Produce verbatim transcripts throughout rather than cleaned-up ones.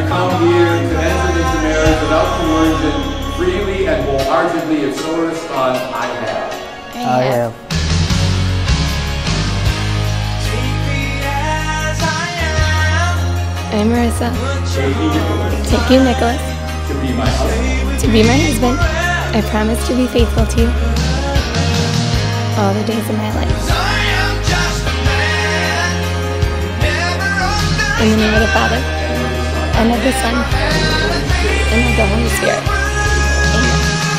come here to enter into marriage without coercion, freely and wholeheartedly, if so respond, I have. I have. I'm Marissa. Take you, Nicholas. To be my husband. To be my husband. I promise to be faithful to you all the days of my life. In the name of the Father, and of the Son, and of the Holy Spirit. Amen.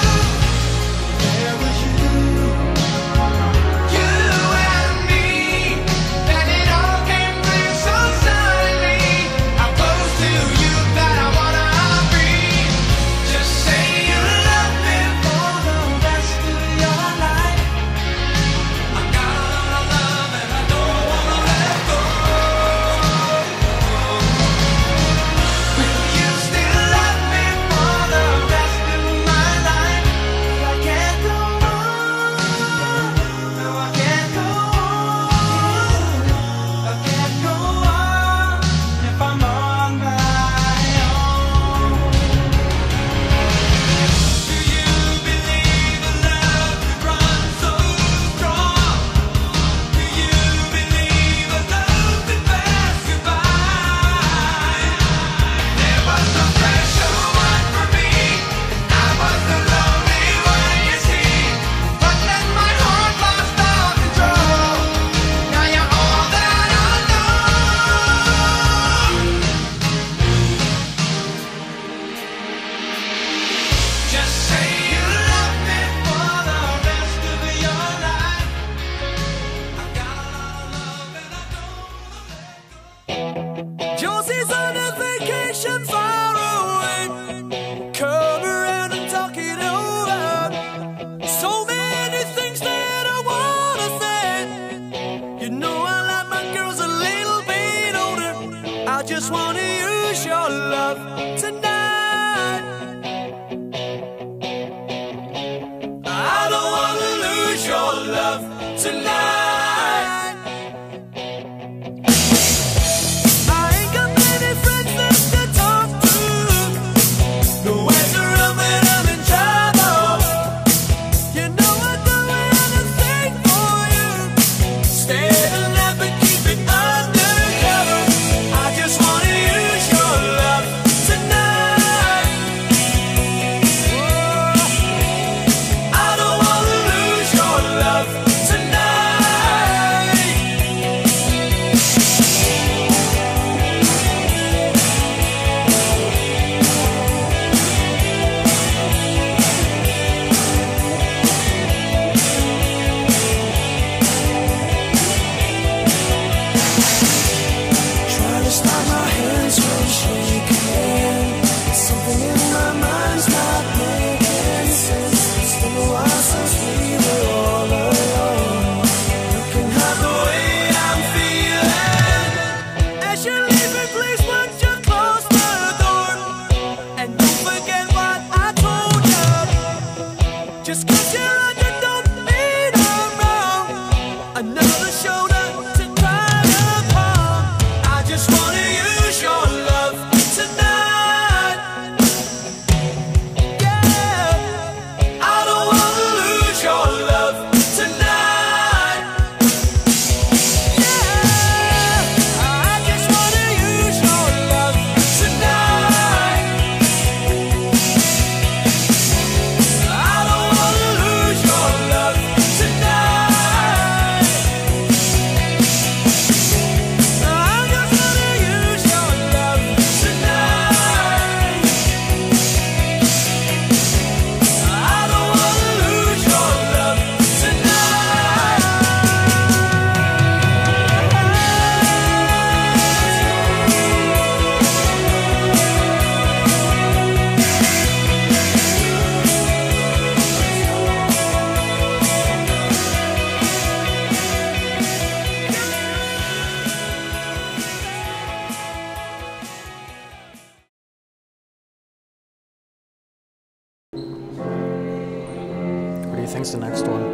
Who do you think's the next one?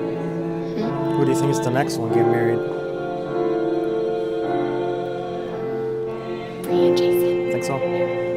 Hmm? Who do you think is the next one getting married? Bree and Jason. Think so?